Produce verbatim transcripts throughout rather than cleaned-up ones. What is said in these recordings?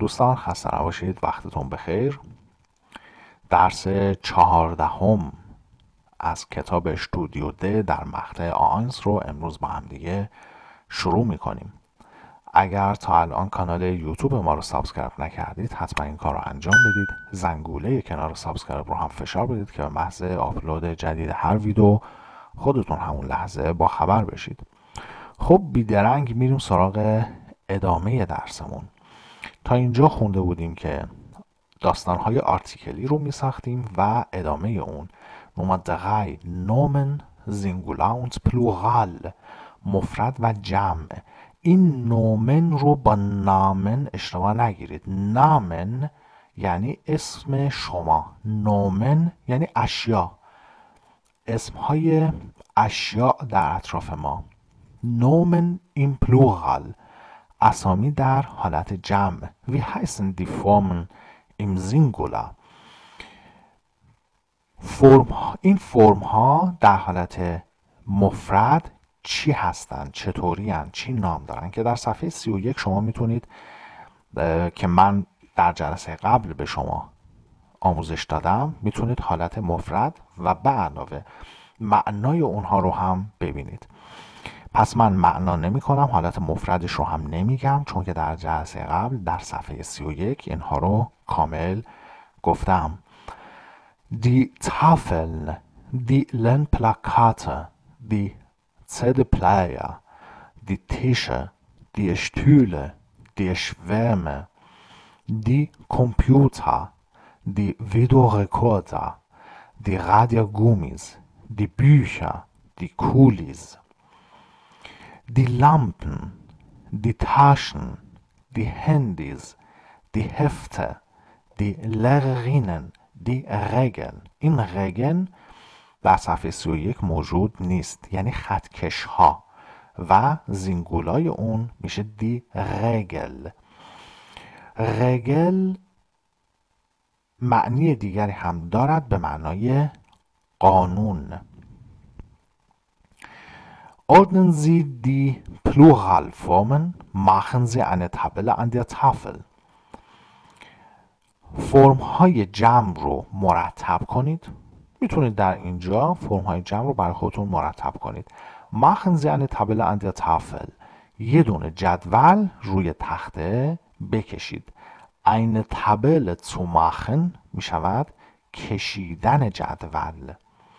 دوستان خسته نباشید، وقتتون بخیر. درس چهاردهم از کتاب استودیو د در مقطع آنس رو امروز با هم دیگه شروع میکنیم. اگر تا الان کانال یوتیوب ما رو سابسکرایب نکردید حتما این کار رو انجام بدید. زنگوله کنار سابسکرایب رو هم فشار بدید که به محض آپلود جدید هر ویدیو خودتون همون لحظه با خبر بشید. خب بیدرنگ میریم سراغ ادامه درسمون. تا اینجا خونده بودیم که داستانهای آرتیکلی رو می ساختیم و ادامه اون نوما دغی نومن زینگولاونت پلوغال، مفرد و جمع. این نومن رو با نامن اشتباه نگیرید. نامن یعنی اسم شما، نومن یعنی اشیا، اسمهای اشیاء در اطراف ما. نومن این پلوغال، اسامی در حالت جمع. وی heißen die Formen im Singular. فرم این فرم ها در حالت مفرد چی هستند، چطوری هستند، چی نام دارن که در صفحه سی و یک شما میتونید که من در جلسه قبل به شما آموزش دادم، میتونید حالت مفرد و به علاوه معنای اونها رو هم ببینید. پس من معنا نمی کنم، حالت مفردش رو هم نمیگم، چون که در جلسه قبل در صفحه سی و یک اینها رو کامل گفتم. Die Tafeln, die Lernplakate, die C D-Player, die Tische, die Stühle, die Schwärme, die Computer, die Videorekorder, die Radiogummis, die Bücher, die Kulis, die Lampen, die Taschen, die Handys, die Hefte, die Lehrerinnen, die Regeln. این رگل در صفحه سی و یک موجود نیست، یعنی خطکش ها و زینگولای اون میشه دی رگل. رگل معنی دیگری هم دارد به معنای قانون. Ordnen Sie die Pluralformen, machen Sie eine Tabelle an der Tafel. فرم های جمع رو مرتب کنید. میتونید در اینجا فرم های جمع رو برای خودتون مرتب کنید. machen Sie eine Tabelle an der Tafel. یه دونه جدول روی تخته بکشید. eine Tabelle zu machen می شود کشیدن جدول.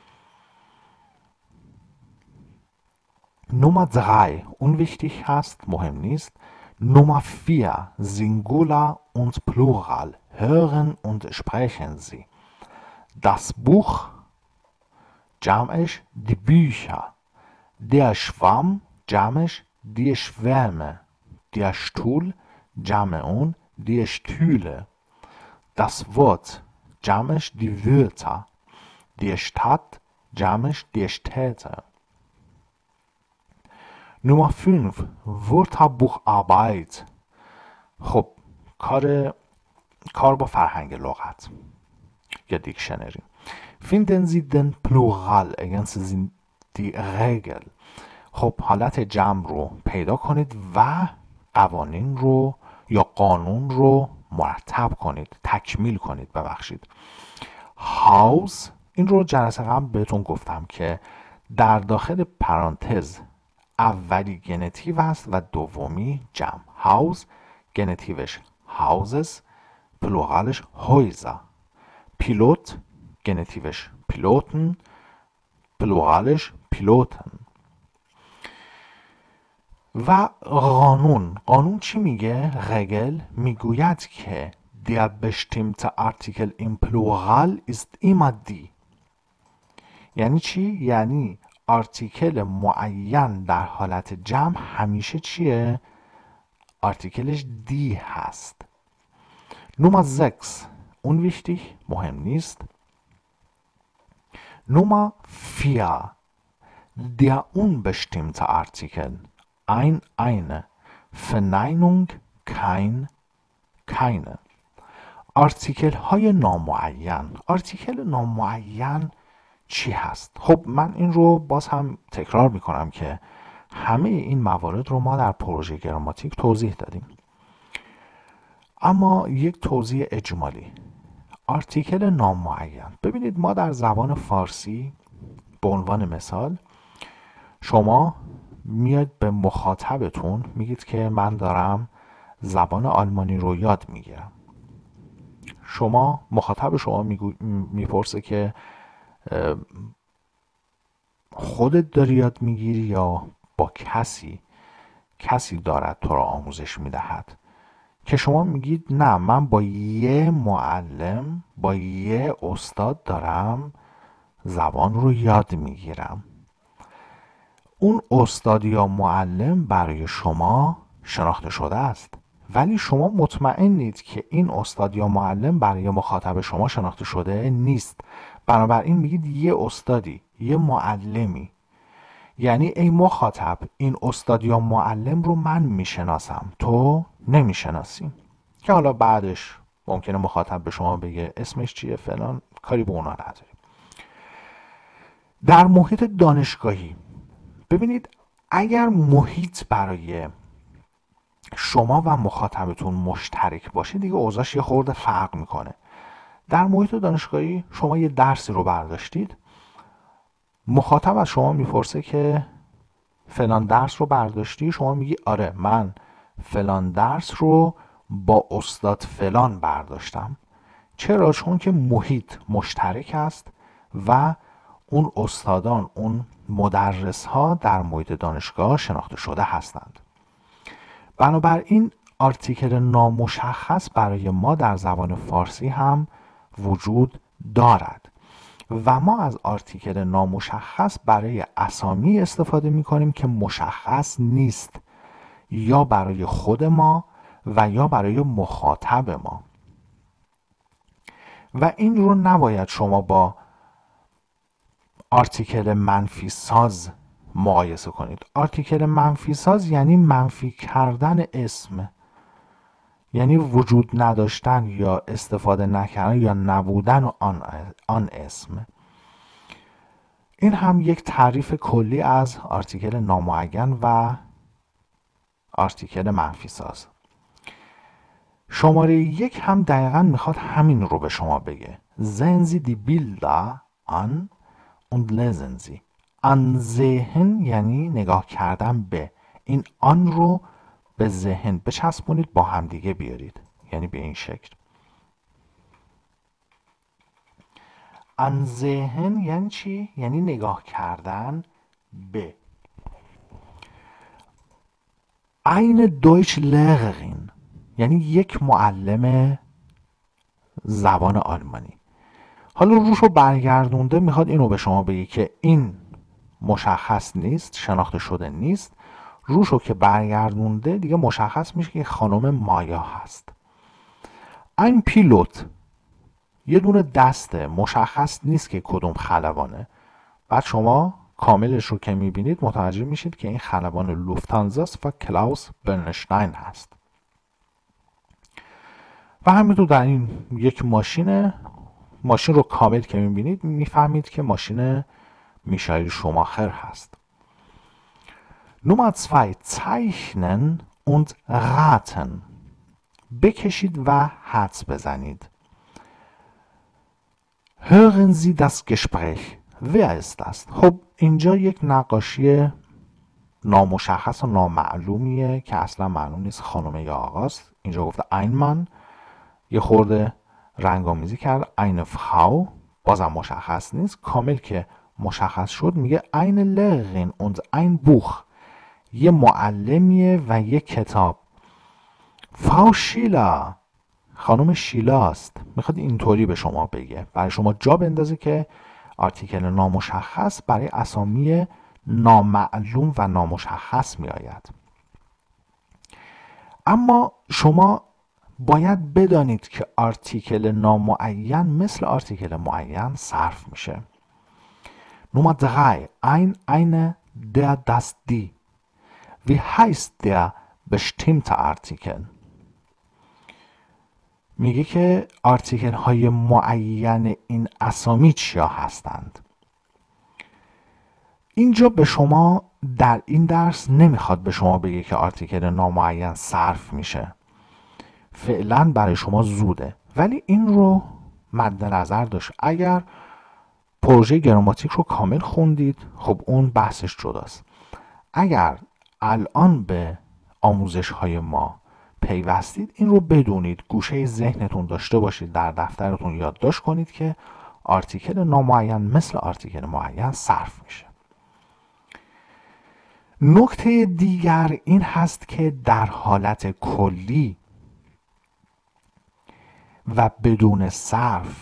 Nummer drei unwichtig هست، مهم نیست. Nummer vier Singular und Plural. Hören und sprechen Sie. Das Buch جمعش die Bücher. Der Schwamm جمعش die Schwärme. Der Stuhl جمع اون die Stühle. Das Wort جمعش die Wörter. Die Stadt جمعش die Städte. Nummer fünf Wörterbucharbeit. خب کار کار با فرهنگ لغت یا دیکشنری. Finden Sie den Plural, ergänzen Sie die Regel. خب حالت جمع رو پیدا کنید و قوانین رو یا قانون رو مرتب کنید، تکمیل کنید ببخشید. Haus، این رو جلسه قبل بهتون گفتم که در داخل پرانتز اولی گنتیو است و دومی جمع. هاوس گنتیوش هاوزز، پلورالش هویزا. پیلوت گنتیوش پیلوتن، پلورالش پیلوتن. و قانون، قانون چی میگه؟ رگل میگوید که der bestimmte Artikel im Plural ist immer die. یعنی چی؟ یعنی آرتیکل معین در حالت جمع همیشه چیه؟ آرتیکلش دی هست. Nummer sechs unwichtig، مهم نیست. Nummer vier der unbestimmte Artikel. Ein, eine. Verneinung kein, keine. آرتیکل های نامعین. آرتیکل نامعین چی هست؟ خب من این رو باز هم تکرار میکنم که همه این موارد رو ما در پروژه گراماتیک توضیح دادیم. اما یک توضیح اجمالی. آرتیکل نامعین. ببینید ما در زبان فارسی به عنوان مثال شما میاد به مخاطبتون میگید که من دارم زبان آلمانی رو یاد میگیرم. شما مخاطب شما میپرسه که خودت داری یاد میگیری یا با کسی کسی دارد تو را آموزش میدهد، که شما میگید نه من با یه معلم با یه استاد دارم زبان رو یاد میگیرم. اون استاد یا معلم برای شما شناخته شده است، ولی شما مطمئنید که این استاد یا معلم برای مخاطب شما شناخته شده نیست. بنابراین میگید یه استادی، یه معلمی. یعنی ای مخاطب، این استاد یا معلم رو من میشناسم، تو نمیشناسی. که حالا بعدش ممکنه مخاطب به شما بگه اسمش چیه فلان، کاری به اونا نداریم. در محیط دانشگاهی ببینید اگر محیط برای شما و مخاطبتون مشترک باشه دیگه اوضاعش یه خورده فرق میکنه. در محیط دانشگاهی شما یه درسی رو برداشتید، مخاطب از شما میپرسه که فلان درس رو برداشتی؟ شما میگی آره من فلان درس رو با استاد فلان برداشتم. چرا؟ چون که محیط مشترک است و اون استادان، اون مدرس ها در محیط دانشگاه شناخته شده هستند. بنابراین آرتیکل نامشخص برای ما در زبان فارسی هم وجود دارد و ما از آرتیکل نامشخص برای اسامی استفاده می کنیم که مشخص نیست، یا برای خود ما و یا برای مخاطب ما. و این رو نباید شما با آرتیکل منفی ساز مقایسه کنید. آرتیکل منفی ساز یعنی منفی کردن اسم، یعنی وجود نداشتن یا استفاده نکردن یا نبودن آن, آن اسم. این هم یک تعریف کلی از آرتیکل نامعین و آرتیکل منفی ساز. شماره یک هم دقیقا میخواد همین رو به شما بگه. Sehen Sie die Bilder an und lesen Sie. ansehen یعنی نگاه کردن به. این آن رو به ذهن بچسبونید، با همدیگه بیارید، یعنی به این شکل. ansehen یعنی چی؟ یعنی نگاه کردن به. eine Deutschlehrerin یعنی یک معلم زبان آلمانی. حالا روش رو برگردونده میخواد اینو به شما بگه که این مشخص نیست، شناخته شده نیست. روش رو که برگردونده دیگه مشخص میشه که خانم مایا هست. این پیلوت یه دونه دسته، مشخص نیست که کدوم خلبانه. بعد شما کاملش رو که میبینید متوجه میشید که این خلبان لوفتانزاست و کلاوس برنشتاین هست. و همینطور در این یک ماشین ماشین رو کامل که میبینید میفهمید که ماشین میشایل شوماخر هست. نمره دو zeichnen und raten. بکشید و حدس بزنید. hören Sie das Gespräch. wer ist das؟ خب اینجا یک نقاشی نامشخص و نامعلومیه که اصلا معلوم نیست خانم یا آقاست. اینجا گفته ein Mann، یه خورده رنگامیزی کرد eine Frau، بازم مشخص نیست. کامل که مشخص شد میگه eine Lehrerin und ein Buch، یه معلمیه و یه کتاب. Frau Schiller، خانم شیلاست. میخواد اینطوری به شما بگه، برای شما جا بندازه که آرتیکل نامشخص برای اسامی نامعلوم و نامشخص میآید. اما شما باید بدانید که آرتیکل نامعین مثل آرتیکل معین صرف میشه. نمره drei ein, eine, der, das, die. Wie heißt der bestimmte Artikel؟ میگه که آرتیکل های معین این اسامی چیا هستند. اینجا به شما در این درس نمیخواد به شما بگه که آرتیکل نامعین صرف میشه. فعلا برای شما زوده، ولی این رو مد نظر داشت. اگر پروژه گراماتیک رو کامل خوندید خب اون بحثش جداست. اگر الان به آموزش های ما پیوستید این رو بدونید، گوشه ذهنتون داشته باشید، در دفترتون یادداشت کنید که آرتیکل نامعین مثل آرتیکل معین صرف میشه. نکته دیگر این هست که در حالت کلی و بدون صرف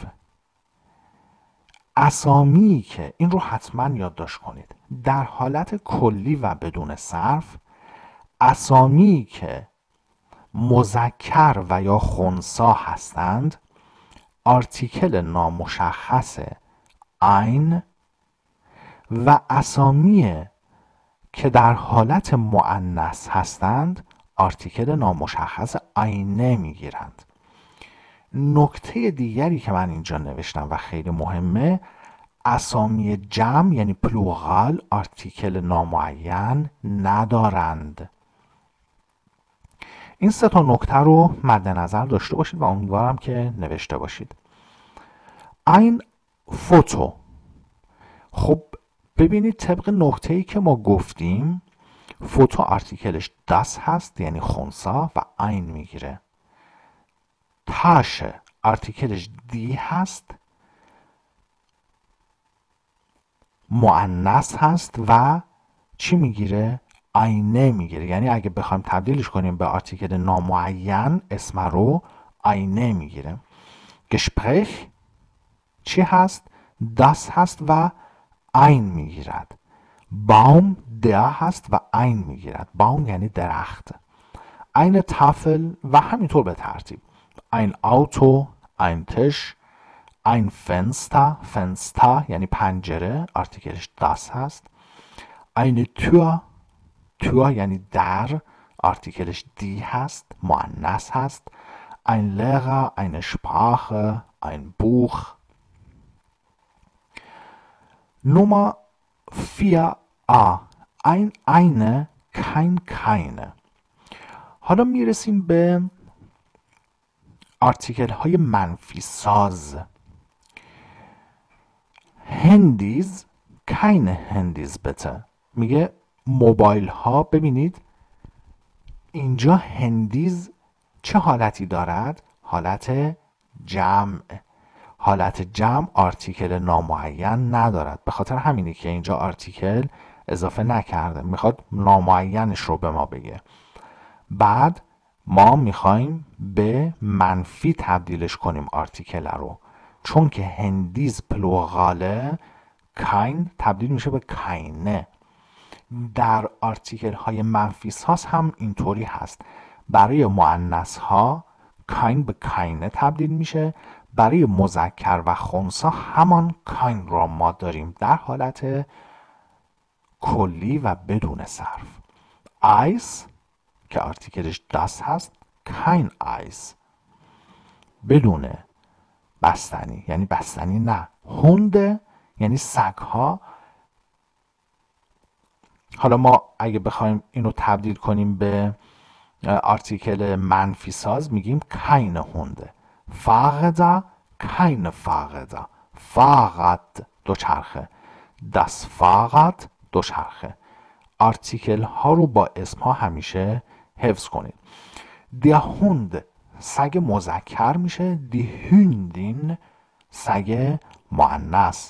اسامی که این رو حتما یادداشت کنید، در حالت کلی و بدون صرف اسامی که مذکر و یا خنثی هستند آرتیکل نامشخص ein و اسامی که در حالت مؤنث هستند آرتیکل نامشخص eine میگیرند. نکته دیگری که من اینجا نوشتم و خیلی مهمه، اسامی جمع یعنی پلورال آرتیکل نامعین ندارند. این سه تا نکته رو مد نظر داشته باشید و امیدوارم که نوشته باشید. این فوتو، خب ببینید طبق نکته‌ای که ما گفتیم فوتو آرتیکلش das هست یعنی خنثی و ein میگیره. تاشه آرتیکلش دی هست مؤنث هست و چی میگیره؟ آینه میگیره. یعنی اگه بخوایم تبدیلش کنیم به آرتیکل نامعین اسم رو آینه میگیره. گشپرخ چی هست؟ das هست و ein میگیرد. باوم der هست و ein میگیرد. باوم یعنی درخت. eine Tafel و همینطور به ترتیب. ein Auto, ein Tisch, ein Fenster, Fenster یعنی پنجره آرتیکلش das هست. eine Tür, Tür یعنی در آرتیکلش die هست مؤنث هست. ein Lehrer, eine Sprache, ein Buch. Nummer vier a ein, eine, kein, keine. حالا میرسیم به آرتیکل های منفی ساز. هندیز keine هندیز bitte. میگه موبایل ها. ببینید اینجا هندیز چه حالتی دارد؟ حالت جمع. حالت جمع آرتیکل نامعین ندارد، به خاطر همینه که اینجا آرتیکل اضافه نکرده، میخواد نامعینش رو به ما بگه. بعد ما میخوایم به منفی تبدیلش کنیم آرتیکل رو، چون که هندیز پلوراله کاین تبدیل میشه به کاینه. در آرتیکل های منفی ساز هم اینطوری هست. برای مؤنث ها کاین به کاینه تبدیل میشه، برای مذکر و خنثی همان کاین را ما داریم در حالت کلی و بدون صرف. آیس که آرتیکلش das هست kein آیس بدون بستنی یعنی بستنی نه. هونده یعنی سگ ها. حالا ما اگه بخوایم اینو تبدیل کنیم به آرتیکل منفی ساز میگیم keine هونده. فاقدا keine فاقدا. فاقد دوچرخه. das فاقد دوچرخه. آرتیکل ها رو با اسم ها همیشه حفظ کنید. der Hund سگ مذکر میشه. die Hündin سگ مؤنث.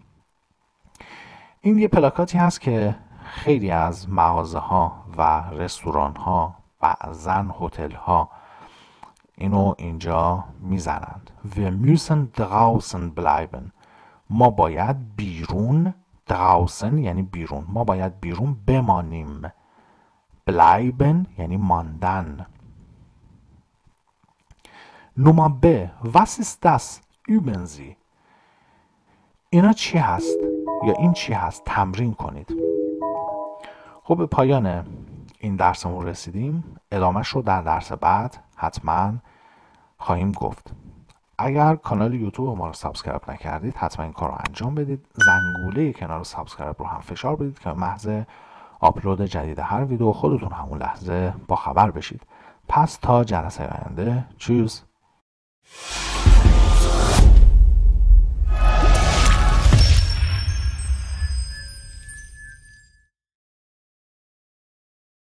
این یه پلاکاتی هست که خیلی از مغازه ها و رستوران ها بعضن هتل ها اینو اینجا میزنند. wir müssen draußen bleiben. ما باید بیرون. draußen یعنی بیرون. ما باید بیرون بمانیم. bleiben یعنی ماندن. Nummer B. Was ist das? Üben Sie. اینا چی هست؟ یا این چی هست؟ تمرین کنید. خب به پایان این درسمون رسیدیم. ادامهش رو در درس بعد حتما خواهیم گفت. اگر کانال یوتیوب ما رو سابسکرایب نکردید حتما این کار رو انجام بدید. زنگوله کنار سابسکرایب رو هم فشار بدید که محض آپلود جدید هر ویدیو خودتون همون لحظه با خبر بشید. پس تا جلسه آینده، چوز.